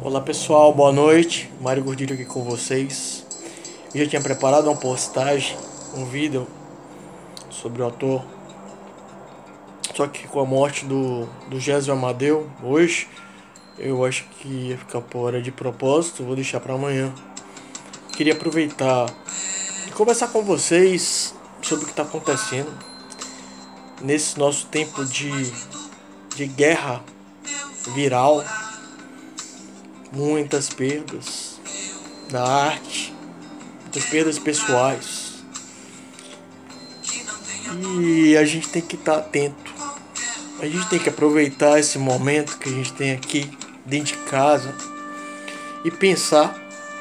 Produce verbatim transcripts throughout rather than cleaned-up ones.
Olá pessoal, boa noite, Mário Gordilho aqui com vocês. Eu já tinha preparado uma postagem, um vídeo sobre o ator, só que com a morte do, do Gésio Amadeu hoje, eu acho que ia ficar fora de propósito, vou deixar para amanhã. Queria aproveitar e conversar com vocês sobre o que está acontecendo nesse nosso tempo de, de guerra viral. Muitas perdas na arte, muitas perdas pessoais, e a gente tem que estar atento. A gente tem que aproveitar esse momento que a gente tem aqui dentro de casa e pensar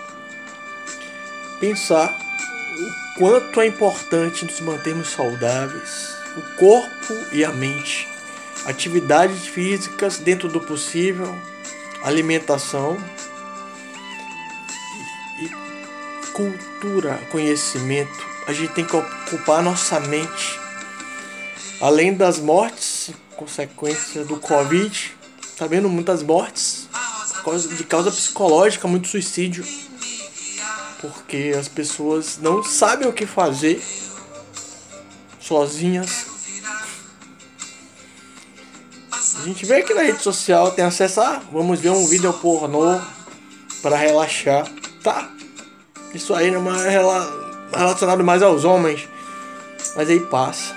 pensar o quanto é importante nos mantermos saudáveis, o corpo e a mente, atividades físicas dentro do possível, alimentação e cultura, conhecimento. A gente tem que ocupar nossa mente. Além das mortes, consequência do Covid, tá vendo muitas mortes de causa psicológica, muito suicídio, porque as pessoas não sabem o que fazer sozinhas. A gente vê aqui na rede social, tem acesso a, vamos ver um vídeo pornô para relaxar, tá? Isso aí não é relacionado mais aos homens, mas aí passa.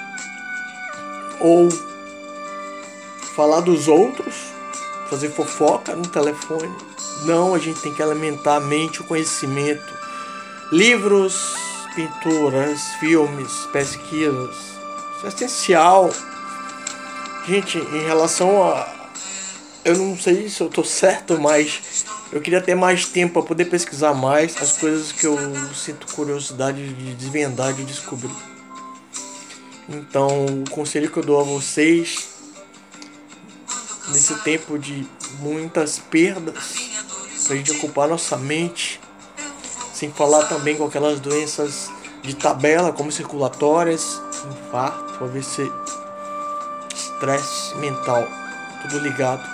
Ou falar dos outros, fazer fofoca no telefone. Não, a gente tem que alimentar a mente, o conhecimento. Livros, pinturas, filmes, pesquisas. Isso é essencial. Gente, em relação a... eu não sei se eu tô certo, mas eu queria ter mais tempo para poder pesquisar mais as coisas que eu sinto curiosidade de desvendar, de descobrir. Então, o conselho que eu dou a vocês, nesse tempo de muitas perdas, pra gente ocupar nossa mente, sem falar também com aquelas doenças de tabela, como circulatórias, infarto, A V C, estresse mental, tudo ligado.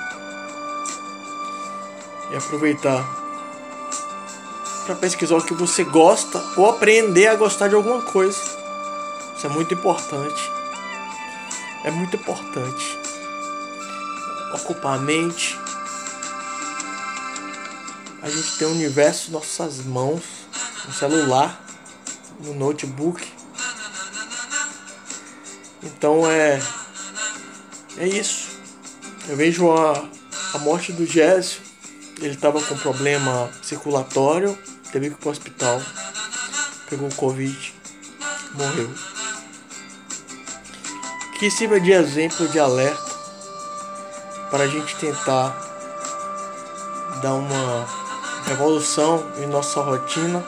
E aproveitar para pesquisar o que você gosta ou aprender a gostar de alguma coisa. Isso é muito importante. É muito importante. Ocupar a mente. A gente tem o universo em nossas mãos, no celular, no notebook. Então é É isso. Eu vejo a, a morte do Gésio. Ele estava com problema circulatório, teve que ir para o hospital, pegou Covid, morreu. Que sirva de exemplo, de alerta, para a gente tentar dar uma revolução em nossa rotina.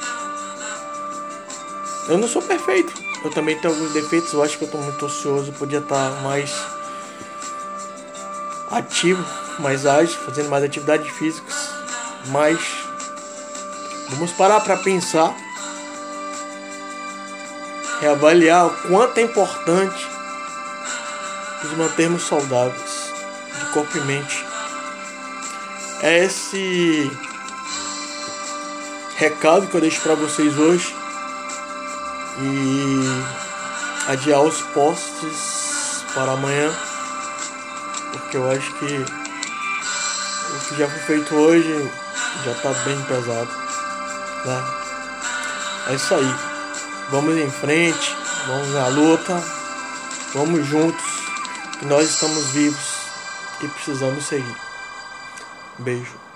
Eu não sou perfeito, eu também tenho alguns defeitos. Eu acho que eu estou muito ocioso, podia estar mais ativo, mais ágil, fazendo mais atividades físicas, mas vamos parar para pensar, reavaliar o quanto é importante nos mantermos saudáveis, de corpo e mente. É esse recado que eu deixo para vocês hoje, e adiar os posts para amanhã, porque eu acho que o que já foi feito hoje já tá bem pesado, né? É isso aí. Vamos em frente, vamos na luta, vamos juntos, que nós estamos vivos e precisamos seguir. Beijo.